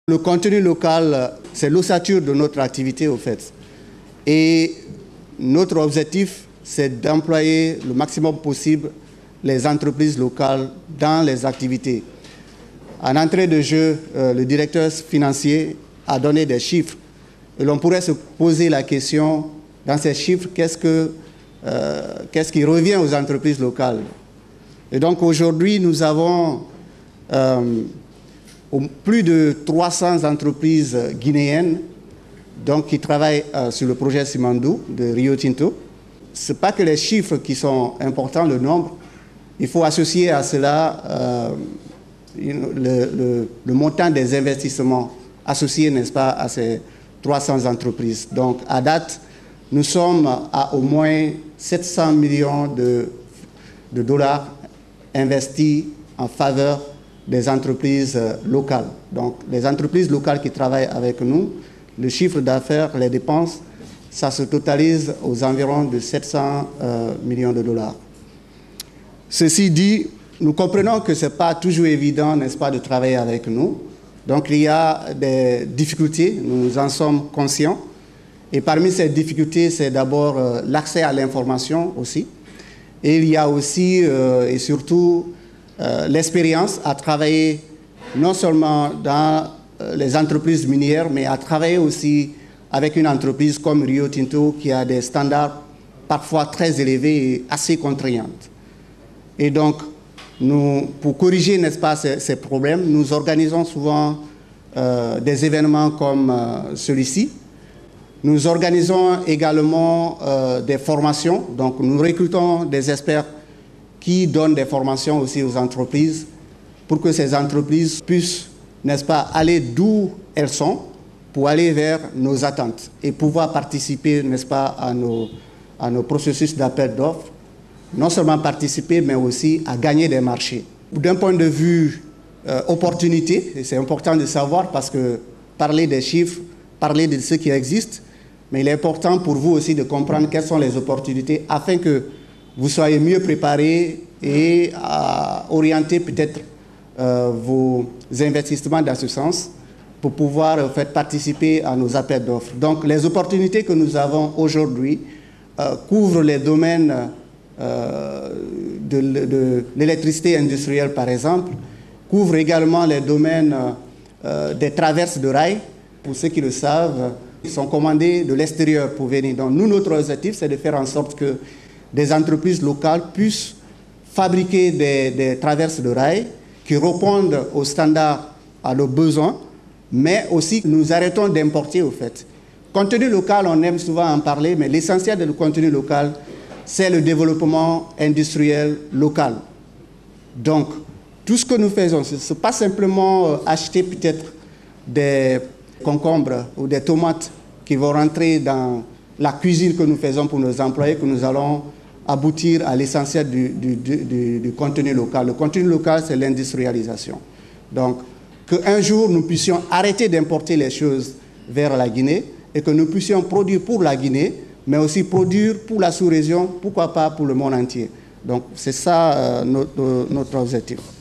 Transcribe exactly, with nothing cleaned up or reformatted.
Le contenu local, c'est l'ossature de notre activité au fait. Et notre objectif, c'est d'employer le maximum possible les entreprises locales dans les activités. En entrée de jeu, euh, le directeur financier a donné des chiffres. Et l'on pourrait se poser la question, dans ces chiffres, qu'est-ce que, euh, qu'est-ce qui revient aux entreprises locales? Et donc aujourd'hui, nous avons euh, plus de trois cents entreprises guinéennes donc, qui travaillent euh, sur le projet Simandou de Rio Tinto. Ce n'est pas que les chiffres qui sont importants, le nombre. Il faut associer à cela euh, le, le, le montant des investissements associés, n'est-ce pas, à ces trois cents entreprises. Donc, à date, nous sommes à au moins sept cents millions de, de dollars investis en faveur des entreprises locales. Donc, les entreprises locales qui travaillent avec nous, le chiffre d'affaires, les dépenses, ça se totalise aux environs de sept cents euh, millions de dollars. Ceci dit, nous comprenons que ce n'est pas toujours évident, n'est-ce pas, de travailler avec nous. Donc, il y a des difficultés, nous en sommes conscients. Et parmi ces difficultés, c'est d'abord euh, l'accès à l'information aussi. Et il y a aussi euh, et surtout euh, l'expérience à travailler non seulement dans euh, les entreprises minières, mais à travailler aussi avec une entreprise comme Rio Tinto qui a des standards parfois très élevés et assez contraignants. Et donc, nous, pour corriger, n'est-ce pas, ces, ces problèmes, nous organisons souvent euh, des événements comme euh, celui-ci. Nous organisons également euh, des formations, donc nous recrutons des experts qui donnent des formations aussi aux entreprises pour que ces entreprises puissent, n'est-ce pas, aller d'où elles sont pour aller vers nos attentes et pouvoir participer, n'est-ce pas, à nos, à nos processus d'appel d'offres. Non seulement participer, mais aussi à gagner des marchés. D'un point de vue euh, opportunité, et c'est important de savoir parce que parler des chiffres, parler de ce qui existe, mais il est important pour vous aussi de comprendre quelles sont les opportunités afin que vous soyez mieux préparés et à orienter peut-être euh, vos investissements dans ce sens pour pouvoir euh, faire participer à nos appels d'offres. Donc les opportunités que nous avons aujourd'hui euh, couvrent les domaines euh, de, de l'électricité industrielle par exemple, couvrent également les domaines euh, des traverses de rails. Pour ceux qui le savent, ils sont commandés de l'extérieur pour venir. Donc nous, notre objectif, c'est de faire en sorte que des entreprises locales puissent fabriquer des, des traverses de rails qui répondent aux standards, à nos besoins, mais aussi nous arrêtons d'importer au fait. Contenu local, on aime souvent en parler, mais l'essentiel du contenu local, c'est le développement industriel local. Donc, tout ce que nous faisons, ce n'est pas simplement acheter peut-être des concombres ou des tomates qui vont rentrer dans la cuisine que nous faisons pour nos employés, que nous allons aboutir à l'essentiel du, du, du, du contenu local. Le contenu local, c'est l'industrialisation. Donc, qu'un jour, nous puissions arrêter d'importer les choses vers la Guinée et que nous puissions produire pour la Guinée, mais aussi produire pour la sous-région, pourquoi pas pour le monde entier. Donc, c'est ça euh, notre, notre objectif.